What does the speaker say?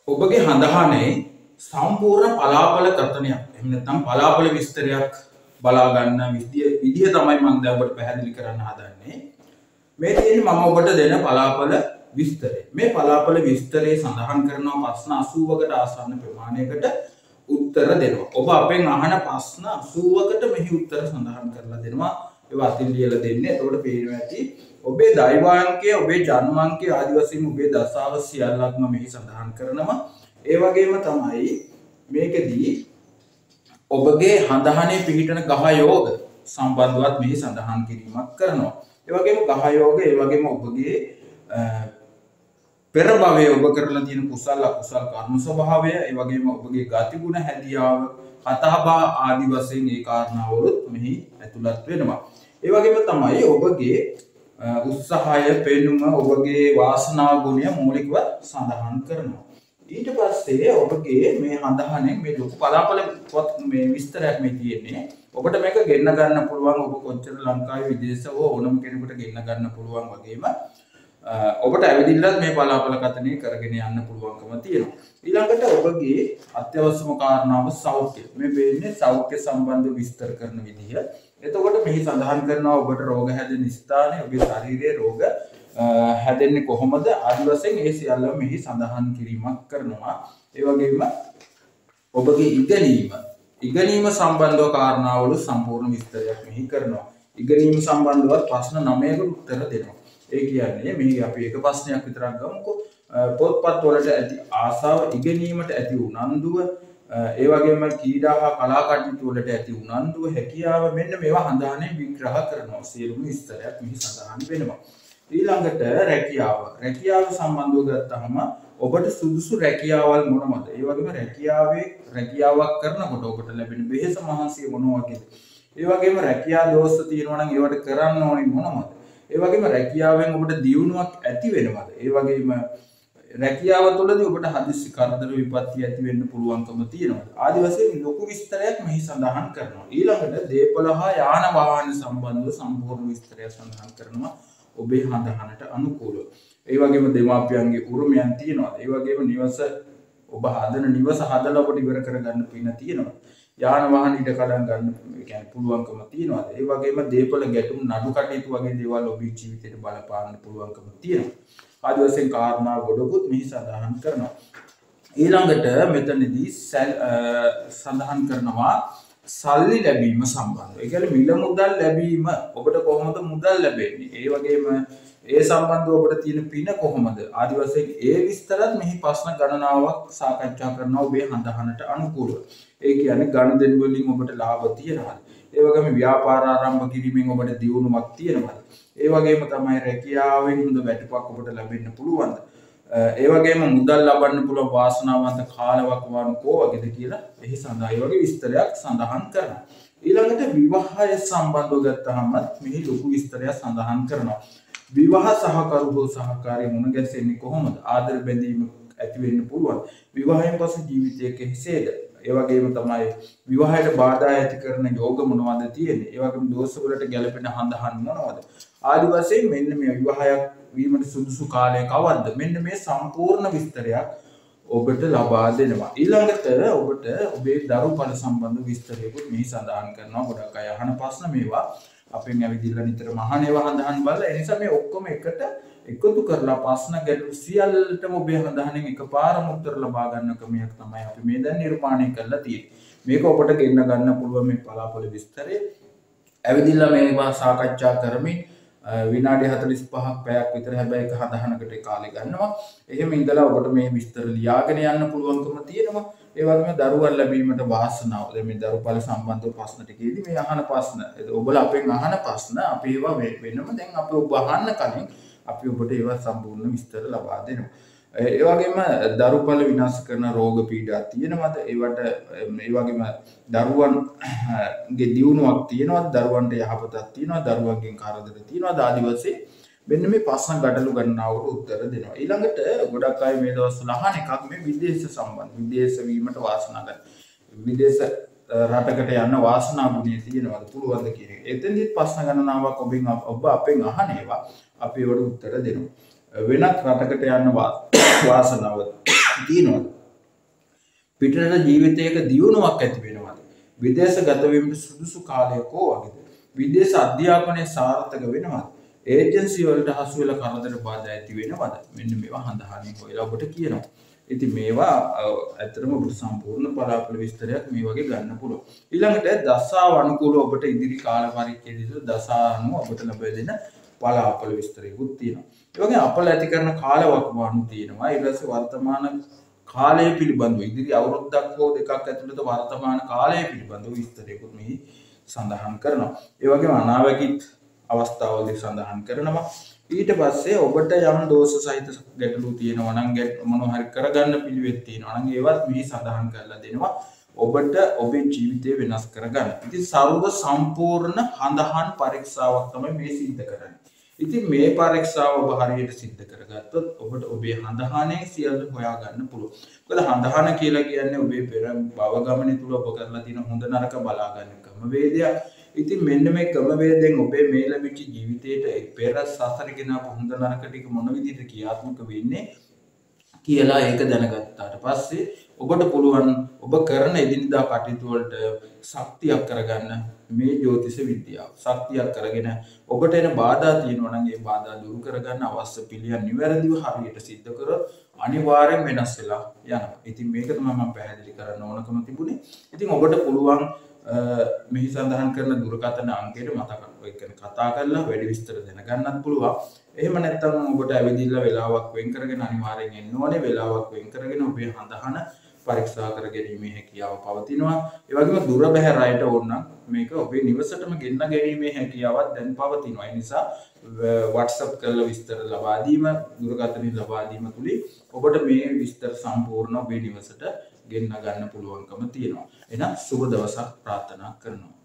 ඔබගේ හඳහනේ සම්පූර්ණ පලාපල කර්තනයක් එහෙම නැත්නම් පලාපල විස්තරයක් බලා ගන්න විදිය තමයි මම දැන් ඔබට පැහැදිලි කරන්න හදන්නේ. මේ තියෙන්නේ මම ඔබට දෙන පලාපල විස්තරය. මේ පලාපල විස්තරයේ සඳහන් කරනවා ප්‍රශ්න 80කට ආසන්න ප්‍රමාණයකට උත්තර දෙනවා. ඔබ අපෙන් අහන ප්‍රශ්න 80කට මෙහි උත්තර සඳහන් කරලා දෙනවා. ඒවා අතින් ලියලා දෙන්නේ. එතකොට පේනවා ඇති ඔබේ දෛවාංකය, ඔබේ ජන්මාංකය ආදි වශයෙන් ඔබේ දසාව සියල්ලක්ම මෙහි සඳහන් කරනවා. ඒ වගේම තමයි මේකෙදී ඔබගේ හඳහනේ පිහිටන ගහ යෝග සම්බන්ධවත් මෙහි සඳහන් කිරීමක් කරනවා. ඒ වගේම ගහ යෝග, ඒ වගේම ඔබගේ පෙර භවයේ ඔබ කරලා තියෙන කුසල අකුසල කර්ම ස්වභාවය, ඒ වගේම ඔබගේ ගති ගුණ හැදියාව, කතාබහ ආදි වශයෙන් ඒ කාරණාවලුත් මෙහි ඇතුළත් වෙනවා. ඒ වගේම තමයි ඔබගේ උත්සාහය, පෙනුම, ඔබගේ වාසනා ගුණය මූලිකව සඳහන් කරනවා. ඊට පස්සේ ඔබගේ මේ හඳහනේ මේ ලොකු පලාපල මේ විස්තරයක් මේ තියෙන්නේ. ඔබට මේක ගෙන්න ගන්න පුළුවන්. ඔබ කොච්චර ලංකාවේ විදේශව ඕනම කෙනෙකුට ගෙන්න ගන්න පුළුවන් වගේම ඔබට ඇවිදින්නත් මේ පලාපල කතනය කරගෙන යන්න පුළුවන්කම තියෙනවා. ඊළඟට ඔබගේ අත්‍යවශ්‍යම කාරණාව සෞඛ්‍ය. මේ වෙන්නේ සෞඛ්‍ය සම්බන්ධ විස්තර කරන විදිය. එතකොට මෙහි සඳහන් කරනවා ඔබට රෝග හැදෙන ස්ථානය, ඔබේ ශරීරයේ රෝග හැදෙන්නේ කොහොමද ආදි වශයෙන් ඒ සියල්ලම මෙහි සඳහන් කිරීමක් කරනවා. ඒ වගේම ඔබගේ ඉගෙනීම සම්බන්ධව කාරණාවල සම්පූර්ණ විස්තරයක් මෙහි කරනවා. ඉගෙනීම සම්බන්ධව ප්‍රශ්න 9කට උත්තර දෙනවා. ඒ කියන්නේ මෙහි අපි එක ප්‍රශ්නයක් විතරක් ගමුකෝ. පොත්පත් වලට ඇති ආසාව, ඉගෙනීමට ඇති උනන්දුව, ඒ වගේම ක්‍රීඩා හා කලා කටයුතු වලට ඇති උනන්දුව, හැකියාව, මෙන්න මේවා හඳහනේ විග්‍රහ කරනවා. සියලුම විස්තරයක් මෙහි සඳහන් වෙනවා. ඊළඟට රැකියාව සම්බන්ධව ගත්තහම ඔබට සුදුසු රැකියාවල් මොනවද? ඒ වගේම රැකියාවක් කරනකොට ඔබට ලැබෙන වෙහෙස මහන්සිය මොනවා වගේද? ඒ වගේම රැකියාව දෝෂ තියෙනවා නම් ඒවට කරන්න ඕනේ මොනවද? ඒ වගේම රැකියාවෙන් ඔබට දියුණුවක් ඇති වෙනවද? ඒ වගේම රැකියාව තුළදී ඔබට හදිස්සි කරදර විපත්ති ඇති වෙන්න පුළුවන්කම තියෙනවද? ආදි වශයෙන් ලොකු විස්තරයක් මෙහි සඳහන් කරනවා. ඊළඟට දේපල හා යාන වාහන සම්බන්ධව සම්පූර්ණ විස්තරයක් සඳහන් කරනවා. ඔබේ හඳහනට අනුකූලව. ඒ වගේම දෙමාපියන්ගේ උරුමයන් තියෙනවා. ඒ වගේම නිවස ඔබ හදන නිවස හදලා ඔබට ඉවර කරගන්න පින තියෙනවා. යාන වාහන ඉඩ කඩම් ගන්න කියන්නේ පුළුවන්කම තියෙනවා. ඒ වගේම දේපල ගැටුම් නඩු කටයුතු වගේ දේවල් ඔබේ ජීවිතයට බලපාන්න පුළුවන්කම තියෙනවා. ආදි වශයෙන් කාරණා ගොඩකුත් මෙහි සඳහන් කරනවා. ඊළඟට මෙතනදී සඳහන් කරනවා සල්ලි ලැබීම සම්බන්ධව. ඒ කියන්නේ මිල මුදල් ලැබීම, ඔබට කොහොමද මුදල් ලැබෙන්නේ? ඒ වගේම ඒ සම්බන්ධව ඔබට තියෙන පින කොහොමද? ආදි වශයෙන් ඒ විස්තරත් මෙහි ප්‍රශ්න ගණනාවක් සාකච්ඡා කරනවා ඔබේ හඳහනට අනුකූලව. ඒ කියන්නේ ගනුදෙනු වලින් ඔබට ලාභ තියෙනවද? ඒ වගේම ව්‍යාපාර ආරම්භ කිරීමෙන් ඔබට දියුණුවක් තියෙනවද? ඒ වගේම තමයි රැකියාවෙන් හොඳ වැටුපක් ඔබට ලැබෙන්න පුළුවන්ද? ඒ වගේම මුදල් ලබන්න පුළුවන් වාසනාවන්ත කාලවකවානු කෝ වගේද කියලා එහි සඳහන් ඒ වගේ විස්තරයක් සඳහන් කරනවා. ඊළඟට විවාහය සම්බන්ධව ගත්තහම මෙහි ලොකු විස්තරයක් සඳහන් කරනවා. විවාහ සහකරු හෝ සහකාරී මුණ ගැසෙන්නේ කොහොමද? ආදර බැඳීම ඇති වෙන්න පුළුවන්. විවාහයෙන් පසු ජීවිතය කෙසේද? ඒ වගේම තමයි විවාහයට බාධා ඇති කරන යෝග මොනවද තියෙන්නේ? ඒ වගේම දෝෂ වලට ගැලපෙන හඳහන් මොනවද? ආදි වශයෙන් මෙන්න මේ විවාහයක් වීමට සුදුසු කාලය කවද්ද? මෙන්න මේ සම්පූර්ණ විස්තරයක් ඔබට ලබා දෙනවා. ඊළඟට ඔබට ඔබේ දරුඵල සම්බන්ධ විස්තරයකුත් මෙහි සඳහන් කරනවා. ගොඩක් අය අහන ප්‍රශ්න මේවා අපෙන් ඇවිදilla නිතරම අහන ඒවා හඳහන් බලලා ඒ නිසා මේ ඔක්කොම එකට එකතු කරලා ප්‍රශ්න ගැටළු සියල්ලටම ඔබේ හඳහනෙන් එකපාරම උත්තර ලබා ගන්න ක්‍රමයක් තමයි අපි මේ දැන් නිර්මාණය කරලා තියෙන්නේ. මේක ඔබට ගෙන්න ගන්න පුළුවන් මේ පලාපල විස්තරය. ඇවිදilla මේවා සාකච්ඡා කරමින් විනාඩි 45ක් පැයක් විතර හැබැයි එක හඳහනකට කාලය ගන්නවා. එහෙම ඉඳලා ඔබට මේ විස්තර ලියාගෙන යන්න පුළුවන්කම තියෙනවා. ඒ වගේම දරුවන් ලැබීමට වාසනාව. දැන් මේ දරුපල සම්බන්ධව ප්‍රශ්න ටිකේදී මේ අහන ප්‍රශ්න ඔබලා අපෙන් අහන ප්‍රශ්න අපි ඒවා වෙනම දැන් අපි ඔබ අහන්න කලින් අපි ඔබට ඒවා සම්පූර්ණ විස්තර ලබා දෙනවා. ඒ වගේම දරුපල විනාශ කරන රෝග පීඩා තියෙනවද? ඒවට ඒ වගේම දරුවන්ගේ දියුණුවක් තියෙනවද? දරුවන්ට යහපතක් තියෙනවද? දරුවන්ගෙන් කරදර තියෙනවද? ආදි වශයෙන් මෙන්න මේ ප්‍රශ්න ගැටළු ගණනාවට උත්තර දෙනවා. ඊළඟට ගොඩක් අය මේ දවස්වල අහන එකක් මේ විදේශ සම්බන්ධ. විදේශ වීමට වාසනාව ගන්න. විදේශ රටකට යන්න වාසනාවුනේ තියෙනවද? පුළුවන්ද කියන එක. එතෙන්දිත් ප්‍රශ්න ගණනාවක් ඔබ අපෙන් අහන ඒවා අපි ඒවට උත්තර දෙනවා. වෙනත් රටකට යන්න වාසනාව තියෙනවද? පිටරට ජීවිතයක දියුණුවක් ඇති වෙනවද? විදේශ ගත වීමට සුදුසු කාලයක වගේද? විදේශ අධ්‍යාපනයේ සාර්ථක වෙනවද? ඒජන්සි වලට හසු වෙලා කරදර බාධා ඇති වෙනවද? මෙන්න මේවා හඳහානේ හොයලා ඔබට කියනවා. ඉතින් මේවා ඇත්තටම ඔබට සම්පූර්ණ පලාපල විස්තරයක් මේ වගේ ගන්න පුළුවන්. ඊළඟට දසාව අනුකූලව ඔබට ඉදිරි කාල පරිච්ඡේදයේ දසා අනුව ඔබට ලැබෙ දෙන පලාපල විස්තරයකුත් තියෙනවා. ඒ වගේ අපල ඇති කරන කාලවකවානු තියෙනවා. ඊට පස්සේ වර්තමාන කාලය පිළිබඳව ඉදිරි අවුරුද්දක් හෝ දෙකක් ඇතුළත වර්තමාන කාලය පිළිබඳව විස්තරයකුත් මෙහි සඳහන් කරනවා. ඒ වගේම අනාවැකිත් අවස්ථාවලදී සඳහන් කරනවා. ඊට පස්සේ ඔබට යම් දෝෂ සහිත ගැටලු තියෙනවා නම් මොනවා හරි කරගන්න පිළිවෙත් තියෙනවා නම් ඒවත් මෙහි සඳහන් කරලා දෙනවා. ඔබට ඔබේ ජීවිතය වෙනස් කරගන්න. ඉතින් සර්ව සම්පූර්ණ හඳහන් පරීක්ෂාවක් තමයි මේ සිද්ධ කරන්නේ. ඉතින් මේ පරීක්ෂාව ඔබ හරියට සිද්ධ කරගත්තොත් ඔබට ඔබේ හඳහනේ සියල්ල හොයා ගන්න පුළුවන්. මොකද හඳහන කියලා කියන්නේ ඔබේ පෙර භව ගමනේ තුල ඔබ කරලා තියෙන හොඳ නරක බලා ගන්න ක්‍රමවේදයක්. ඉතින් මෙන්න මේ ක්‍රමවේදයෙන් ඔබේ මේ ලැබිච්ච ජීවිතයට පෙර සසරේ ගෙන හොඳ නරක ටික මොන විදිහට ක්‍රියාත්මක වෙන්නේ කියලා ඒක දැනගත්තාට පස්සේ ඔබට පුළුවන් ඔබ කරන එදිනදා කටයුතු වලට ශක්තියක් කරගන්න මේ ජ්‍යොතිෂ විද්‍යාව. ශක්තියක් කරගෙන ඔබට එන බාධා තියෙනවා නම් ඒ බාධා දුරු කරගන්න අවශ්‍ය පිළියම් නිවැරදිව හරියට සිද්ධ කරොත් අනිවාර්යෙන් වෙනස් වෙලා යනවා. ඉතින් මේක තමයි මම පැහැදිලි කරන්න ඕනකම තිබුණේ. ඉතින් ඔබට පුළුවන් මෙහි සඳහන් කරන දුරකථන අංකයට කතා කරලා වැඩි විස්තර දැනගන්නත් පුළුවන්. එහෙම නැත්නම් ඔබට ඇවිදින්න වෙලාවක් වෙන් කරගෙන අනිවාර්යෙන් එන්න ඕනේ. වෙලාවක් වෙන් කරගෙන ඔබේ හඳහන පරීක්ෂා කර ගැනීමේ හැකියාව පවතිනවා. ඒ වගේම දුර බැහැර අයට ඕන නම් මේක ඔබේ නිවසටම ගෙන්න ගැනීමේ හැකියාවක් දැන් පවතිනවා. ඒ නිසා WhatsApp කරලා විස්තර ලබා දීම, දුරකථනින් ලබා දීම තුලින් ඔබට මේ විස්තර සම්පූර්ණ ඔබේ නිවසට ගෙන්න ගන්න පුළුවන්කම තියෙනවා. එහෙනම් සුබ දවසක් ප්‍රාර්ථනා කරනවා.